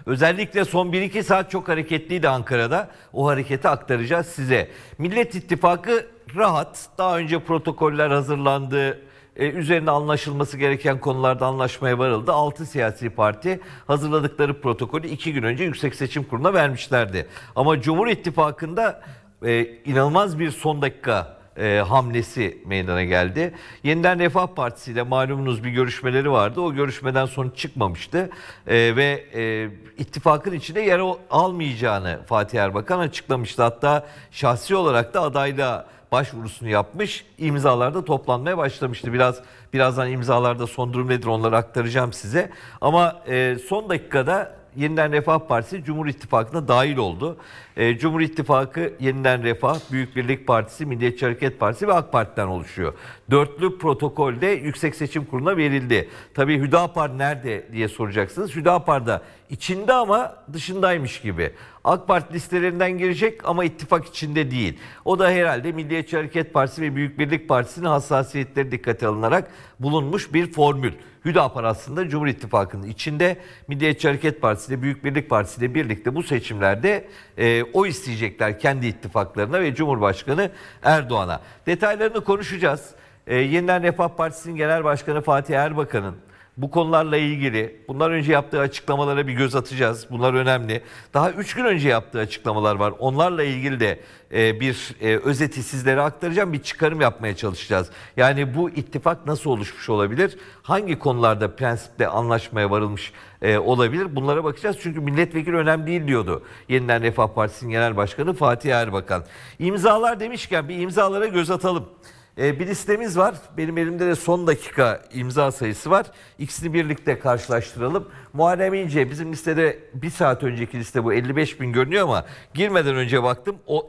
Özellikle son 1-2 saat çok hareketliydi Ankara'da. O hareketi aktaracağız size. Millet İttifakı rahat. Daha önce protokoller hazırlandı. Üzerine anlaşılması gereken konularda anlaşmaya varıldı. 6 siyasi parti hazırladıkları protokolü 2 gün önce Yüksek Seçim Kurulu'na vermişlerdi. Ama Cumhur İttifakı'nda inanılmaz bir son dakika hamlesi meydana geldi. Yeniden Refah Partisi ile malumunuz bir görüşmeleri vardı. O görüşmeden sonuç çıkmamıştı. Ve ittifakın içinde yer almayacağını Fatih Erbakan açıklamıştı. Hatta şahsi olarak da adaylığa başvurusunu yapmış, imzalarda toplanmaya başlamıştı. Birazdan imzalarda son durum nedir onları aktaracağım size. Ama son dakikada Yeniden Refah Partisi Cumhur İttifakı'na dahil oldu. Cumhur İttifakı Yeniden Refah, Büyük Birlik Partisi, Milliyetçi Hareket Partisi ve AK Parti'den oluşuyor. Dörtlü protokolde Yüksek Seçim Kurulu'na verildi. Tabii Hüdapar nerede diye soracaksınız. Hüdapar da içinde ama dışındaymış gibi. AK Parti listelerinden girecek ama ittifak içinde değil. O da herhalde Milliyetçi Hareket Partisi ve Büyük Birlik Partisi'nin hassasiyetleri dikkate alınarak bulunmuş bir formül. Hüdapar aslında Cumhur İttifakı'nın içinde, Milliyetçi Hareket Partisi ile Büyük Birlik Partisi ile birlikte bu seçimlerde oy isteyecekler kendi ittifaklarına ve Cumhurbaşkanı Erdoğan'a. Detaylarını konuşacağız. Yeniden Refah Partisi'nin Genel Başkanı Fatih Erbakan'ın bu konularla ilgili bundan önce yaptığı açıklamalara bir göz atacağız. Bunlar önemli. Daha 3 gün önce yaptığı açıklamalar var. Onlarla ilgili de bir özeti sizlere aktaracağım. Bir çıkarım yapmaya çalışacağız. Yani bu ittifak nasıl oluşmuş olabilir? Hangi konularda prensiple anlaşmaya varılmış olabilir? Bunlara bakacağız. Çünkü milletvekili önemli değil diyordu Yeniden Refah Partisi'nin Genel Başkanı Fatih Erbakan. İmzalar demişken bir imzalara göz atalım. Bir listemiz var. Benim elimde de son dakika imza sayısı var. İkisini birlikte karşılaştıralım. Muharrem İnce, bizim listede bir saat önceki liste bu 55.000 görünüyor ama girmeden önce baktım o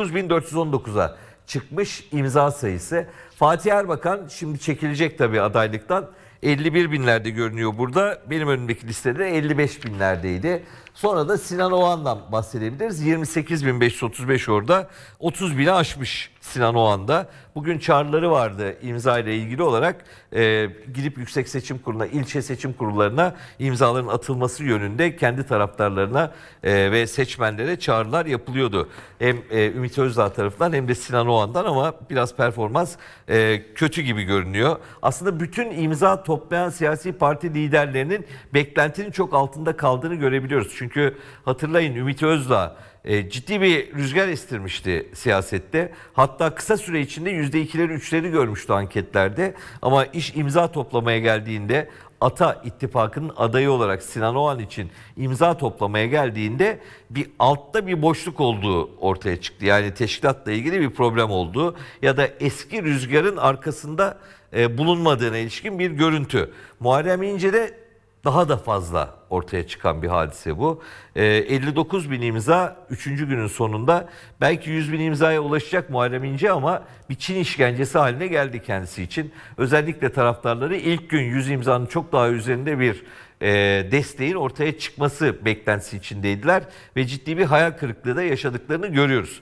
59.419'a çıkmış imza sayısı. Fatih Erbakan şimdi çekilecek tabii adaylıktan. 51 binlerde görünüyor burada. Benim önümdeki listede 55 binlerdeydi. Sonra da Sinan Oğan'dan bahsedebiliriz. 28.535 orada. 30 bini aşmış Sinan Oğan'da. Bugün çağrıları vardı imza ile ilgili olarak. Gidip Yüksek Seçim Kurulu'na, ilçe seçim kurullarına imzaların atılması yönünde kendi taraftarlarına ve seçmenlere çağrılar yapılıyordu. Hem Ümit Özdağ tarafından hem de Sinan Oğan'dan ama biraz performans kötü gibi görünüyor. Aslında bütün imza toplayan siyasi parti liderlerinin beklentinin çok altında kaldığını görebiliyoruz. Çünkü hatırlayın Ümit Özdağ ciddi bir rüzgar estirmişti siyasette. Hatta kısa süre içinde %2'leri 3'leri görmüştü anketlerde. Ama iş imza toplamaya geldiğinde Ata İttifakı'nın adayı olarak Sinan Oğan için imza toplamaya geldiğinde bir altta bir boşluk olduğu ortaya çıktı. Yani teşkilatla ilgili bir problem olduğu ya da eski rüzgarın arkasında bulunmadığına ilişkin bir görüntü. Muharrem İnce'de daha da fazla ortaya çıkan bir hadise bu. 59 bin imza 3. günün sonunda belki 100 bin imzaya ulaşacak Muharrem İnce ama bir Çin işkencesi haline geldi kendisi için. Özellikle taraftarları ilk gün 100 imzanın çok daha üzerinde bir desteğin ortaya çıkması beklentisi içindeydiler ve ciddi bir hayal kırıklığı da yaşadıklarını görüyoruz.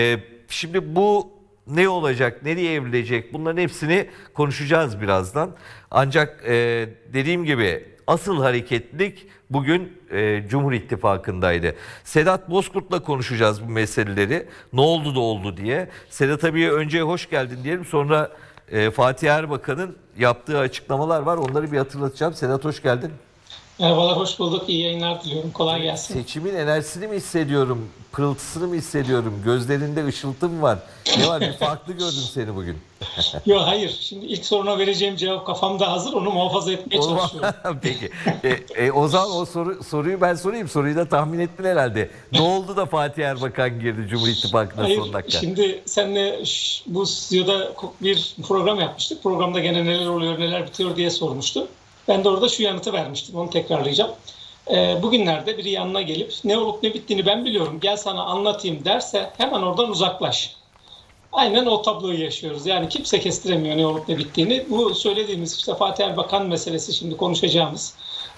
Şimdi bu ne olacak, nereye evrilecek bunların hepsini konuşacağız birazdan. Ancak dediğim gibi asıl hareketlilik bugün Cumhur İttifakı'ndaydı. Sedat Bozkurt'la konuşacağız bu meseleleri. Ne oldu da oldu diye. Sedat abiye önce hoş geldin diyelim. Sonra Fatih Erbakan'ın yaptığı açıklamalar var. Onları bir hatırlatacağım. Sedat hoş geldin. Merhabalar, hoş bulduk. İyi yayınlar diliyorum. Kolay gelsin. Seçimin enerjisini mi hissediyorum? Pırıltısını mı hissediyorum? Gözlerinde ışıltı mı var? Ne var? Bir farklı gördüm seni bugün. Yok hayır. Şimdi ilk soruna vereceğim cevap kafamda hazır. Onu muhafaza etmeye çalışıyorum. Peki. O zaman o soruyu ben sorayım. Soruyu da tahmin ettin herhalde. Ne oldu da Fatih Erbakan girdi Cumhur İttifakı'na son dakika? Şimdi seninle bu stüdyoda bir program yapmıştık. Programda gene neler oluyor, neler bitiyor diye sormuştu. Ben de orada şu yanıtı vermiştim. Onu tekrarlayacağım. Bugünlerde biri yanına gelip ne olup ne bittiğini ben biliyorum. Gel sana anlatayım derse hemen oradan uzaklaş. Aynen o tabloyu yaşıyoruz. Yani kimse kestiremiyor ne olup ne bittiğini. Bu söylediğimiz işte Fatih Erbakan meselesi şimdi konuşacağımız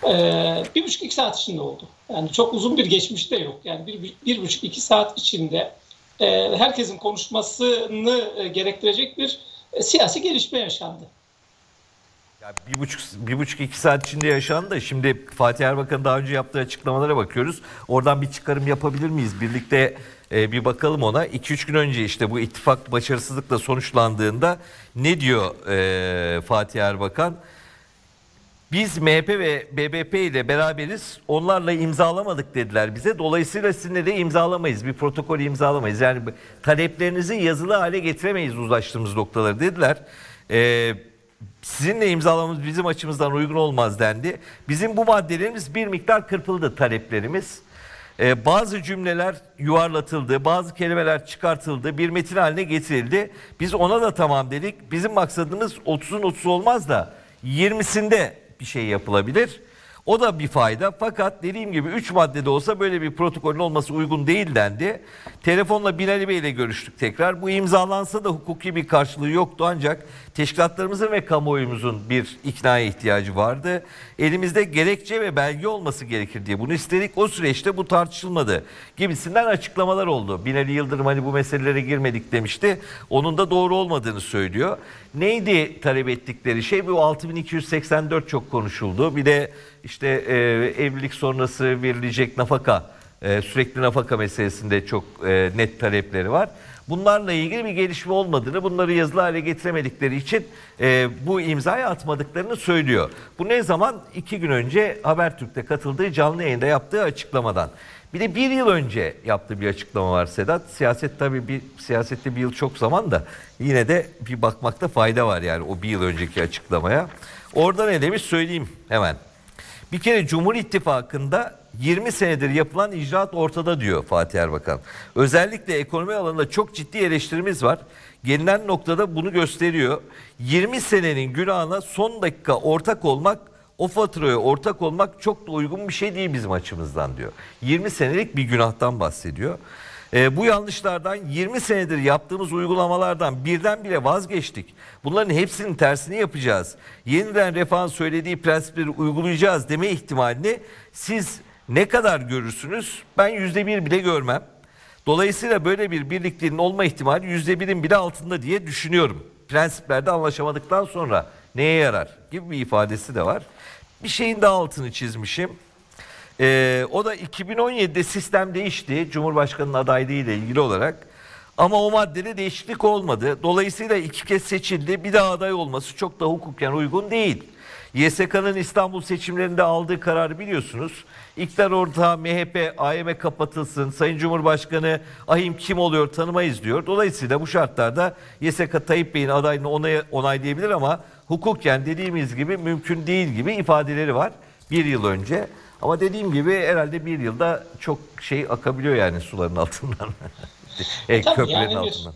1,5-2 saat içinde oldu. Yani çok uzun bir geçmiş de yok. Yani 1,5-2 saat içinde herkesin konuşmasını gerektirecek bir siyasi gelişme yaşandı. Ya bir buçuk iki saat içinde yaşandı da şimdi Fatih Erbakan'ın daha önce yaptığı açıklamalara bakıyoruz. Oradan bir çıkarım yapabilir miyiz? Birlikte bir bakalım ona. 2-3 gün önce işte bu ittifak başarısızlıkla sonuçlandığında ne diyor Fatih Erbakan? Biz MHP ve BBP ile beraberiz. Onlarla imzalamadık dediler bize. Dolayısıyla sizinle de imzalamayız. Bir protokol imzalamayız. Yani taleplerinizi yazılı hale getiremeyiz uzlaştığımız noktaları dediler. Sizinle imzalamamız bizim açımızdan uygun olmaz dendi. Bizim bu maddelerimiz bir miktar kırpıldı, taleplerimiz. Bazı cümleler yuvarlatıldı, bazı kelimeler çıkartıldı, bir metin haline getirildi. Biz ona da tamam dedik. Bizim maksadımız 30'un 30'u olmaz da 20'sinde bir şey yapılabilir. O da bir fayda. Fakat dediğim gibi 3 maddede olsa böyle bir protokolün olması uygun değil dendi. Telefonla Binali Bey ile görüştük tekrar. Bu imzalansa da hukuki bir karşılığı yoktu, ancak teşkilatlarımızın ve kamuoyumuzun bir iknaya ihtiyacı vardı. Elimizde gerekçe ve belge olması gerekir diye bunu istedik. O süreçte bu tartışılmadı gibisinden açıklamalar oldu. Binali Yıldırım hani bu meselelere girmedik demişti. Onun da doğru olmadığını söylüyor. Neydi talep ettikleri şey? Bu 6284 çok konuşuldu. Bir de işte evlilik sonrası verilecek nafaka, sürekli nafaka meselesinde çok net talepleri var. Bunlarla ilgili bir gelişme olmadığını, bunları yazılı hale getiremedikleri için bu imzayı atmadıklarını söylüyor. Bu ne zaman? 2 gün önce Habertürk'te katıldığı canlı yayında yaptığı açıklamadan. Bir de 1 yıl önce yaptığı bir açıklama var Sedat. Siyasette bir yıl çok zaman da yine de bir bakmakta fayda var yani o 1 yıl önceki açıklamaya. Orada ne demiş söyleyeyim hemen. Bir kere Cumhur İttifakı'nda 20 senedir yapılan icraat ortada diyor Fatih Erbakan. Özellikle ekonomi alanında çok ciddi eleştirimiz var. Gelinen noktada bunu gösteriyor. 20 senenin günahına son dakika ortak olmak, o faturaya ortak olmak çok da uygun bir şey değil bizim açımızdan diyor. 20 senelik bir günahtan bahsediyor. Bu yanlışlardan 20 senedir yaptığımız uygulamalardan birdenbire vazgeçtik. Bunların hepsinin tersini yapacağız. Yeniden Refah'ın söylediği prensipleri uygulayacağız deme ihtimalini siz ne kadar görürsünüz? Ben %1 bile görmem. Dolayısıyla böyle bir birlikteliğin olma ihtimali %1'in bile altında diye düşünüyorum. Prensiplerde anlaşamadıktan sonra neye yarar gibi bir ifadesi de var. Bir şeyin daha altını çizmişim. O da 2017'de sistem değişti Cumhurbaşkanı'nın adaylığı ile ilgili olarak. Ama o maddede değişiklik olmadı. Dolayısıyla 2 kez seçildi. Bir daha aday olması çok da hukuken uygun değil. YSK'nın İstanbul seçimlerinde aldığı kararı biliyorsunuz. İktidar ortağı MHP, AYM kapatılsın. Sayın Cumhurbaşkanı ahim kim oluyor tanımayız diyor. Dolayısıyla bu şartlarda YSK Tayyip Bey'in adaylığını onaylayabilir ama hukuken dediğimiz gibi mümkün değil gibi ifadeleri var 1 yıl önce. Ama dediğim gibi herhalde 1 yılda çok şey akabiliyor yani suların altından. Köprülerin yani altından.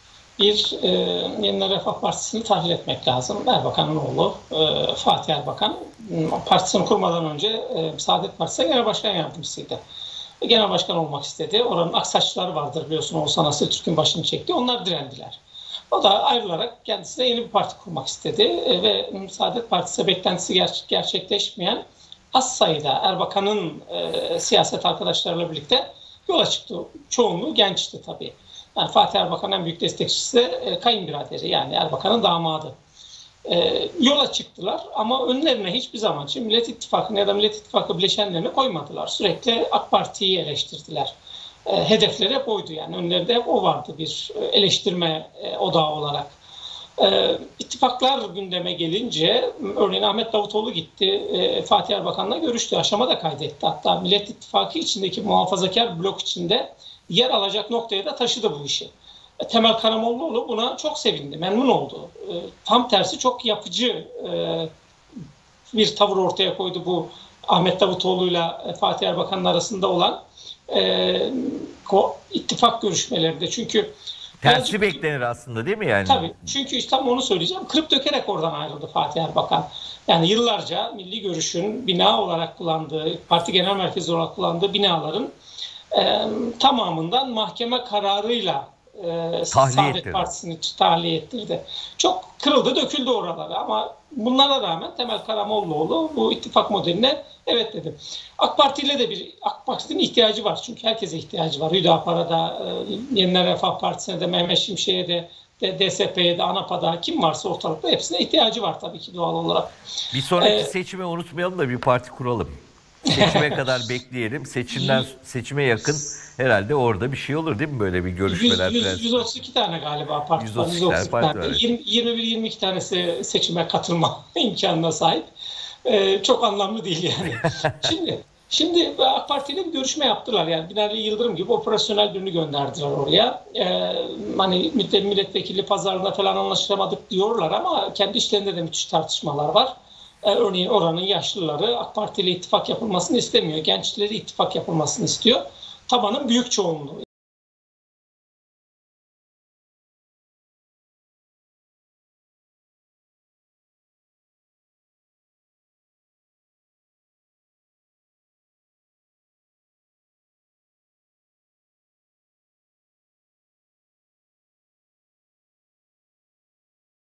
Yeniden Refah Partisi'ni tahlil etmek lazım. Erbakan'ın oğlu Fatih Erbakan partisini kurmadan önce Saadet Partisi'ne genel başkan yardımcısıydı. Genel başkan olmak istedi. Oranın aksaçları vardır biliyorsun, Oğuzhan Asıltürk'ün başını çekti. Onlar direndiler. O da ayrılarak kendisine yeni bir parti kurmak istedi ve Saadet Partisi beklentisi gerçekleşmeyen az sayıda Erbakan'ın siyaset arkadaşlarıyla birlikte yola çıktı. Çoğunluğu gençti tabii. Yani Fatih Erbakan'ın en büyük destekçisi de kayınbiraderi, yani Erbakan'ın damadı. Yola çıktılar ama önlerine hiçbir zaman için Millet İttifakı'nı ya da Millet İttifakı bileşenlerini koymadılar. Sürekli AK Parti'yi eleştirdiler. Hedefleri hep oydu, yani önlerinde hep o vardı, bir eleştirme odağı olarak. İttifaklar gündeme gelince örneğin Ahmet Davutoğlu gitti, Fatih Erbakan'la görüştü, aşama da kaydetti. Hatta Millet İttifakı içindeki muhafazakar blok içinde yer alacak noktaya da taşıdı bu işi. Temel Karamollaoğlu buna çok sevindi, memnun oldu. Tam tersi çok yapıcı bir tavır ortaya koydu bu Ahmet Davutoğlu'yla Fatih Erbakan'ın arasında olan ittifak görüşmelerinde. Çünkü tersi beklenir aslında değil mi yani? Tabii. Çünkü işte tam onu söyleyeceğim. Kırıp dökerek oradan ayrıldı Fatih Erbakan. Yani yıllarca Milli Görüş'ün bina olarak kullandığı, parti genel merkezi olarak kullandığı binaların tamamından mahkeme kararıyla Saadet Partisi'ni tahliye ettirdi. Çok kırıldı, döküldü oralara ama bunlara rağmen Temel Karamollaoğlu bu ittifak modeline evet dedi. AK Parti'nin ihtiyacı var. Çünkü herkese ihtiyacı var. Hüdapar'a da, Yeniden Refah Partisi'ne de, Mehmet Şimşek'e de, DSP'de, ANAP'da kim varsa ortalıkta hepsine ihtiyacı var tabii ki doğal olarak. Bir sonraki seçime unutmayalım da bir parti kuralım. Seçime kadar bekleyelim. Seçime yakın herhalde orada bir şey olur değil mi? Böyle bir görüşmeler. 132 tane galiba parti var. 132 tane. 21-22 tanesi seçime katılma imkanına sahip. Çok anlamlı değil yani. Şimdi AK Parti ile bir görüşme yaptılar. Yani Binali Yıldırım gibi operasyonel birini gönderdiler oraya. Hani milletvekili pazarında falan anlaşılamadık diyorlar ama kendi işlerinde de müthiş tartışmalar var. Örneğin oranın yaşlıları AK Parti ile ittifak yapılmasını istemiyor. Gençleri ittifak yapılmasını istiyor. Tabanın büyük çoğunluğu.